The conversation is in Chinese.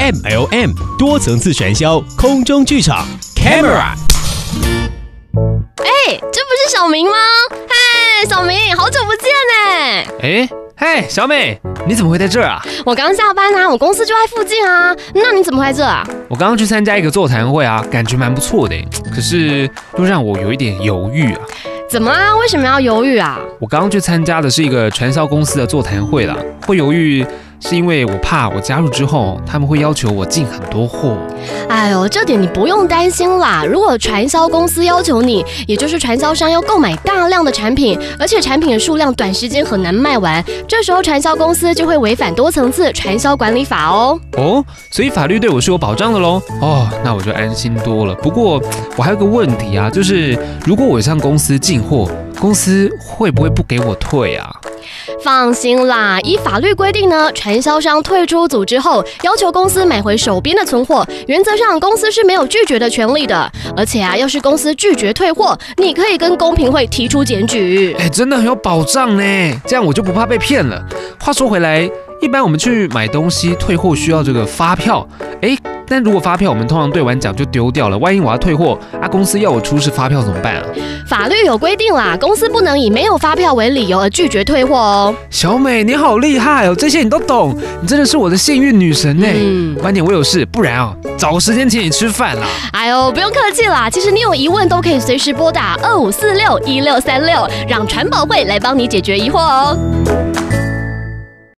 MLM 多层次传销空中剧场 Camera。 这不是小明吗？嗨，小明，好久不见呢！ 嗨，小美，你怎么会在这儿啊？ 我刚下班啊，我公司就在附近啊。那你怎么会在这啊？ 我刚刚去参加一个座谈会啊，感觉蛮不错的，可是又让我有一点犹豫啊。 怎么啦？为什么要犹豫啊？ 我刚刚去参加的是一个传销公司的座谈会啦，会犹豫是因为我怕我加入之后，他们会要求我进很多货。 哎呦，这点你不用担心啦。如果传销公司要求你，也就是传销商要购买大量的产品，而且产品的数量短时间很难卖完，这时候传销公司就会违反多层次传销管理法哦。 所以法律对我是有保障的咯。那我就安心多了。不过我还有个问题啊，就是如果我向公司进货，公司会不会不给我退啊？ 放心啦，依法律规定呢，传销商退出组织后，要求公司买回手边的存货，原则上公司是没有拒绝的权利的。而且啊，要是公司拒绝退货，你可以跟公平会提出检举。 真的很有保障呢，这样我就不怕被骗了。话说回来，一般我们去买东西退货需要这个发票，但如果发票我们通常兑完奖就丢掉了，万一我要退货公司要我出示发票怎么办啊？ 法律有规定啦，公司不能以没有发票为理由而拒绝退货哦。 小美，你好厉害哦，这些你都懂，你真的是我的幸运女神呢。晚点我有事，不然找个时间请你吃饭啦。 哎呦，不用客气啦，其实你有疑问都可以随时拨打25461636，让传保会来帮你解决疑惑哦。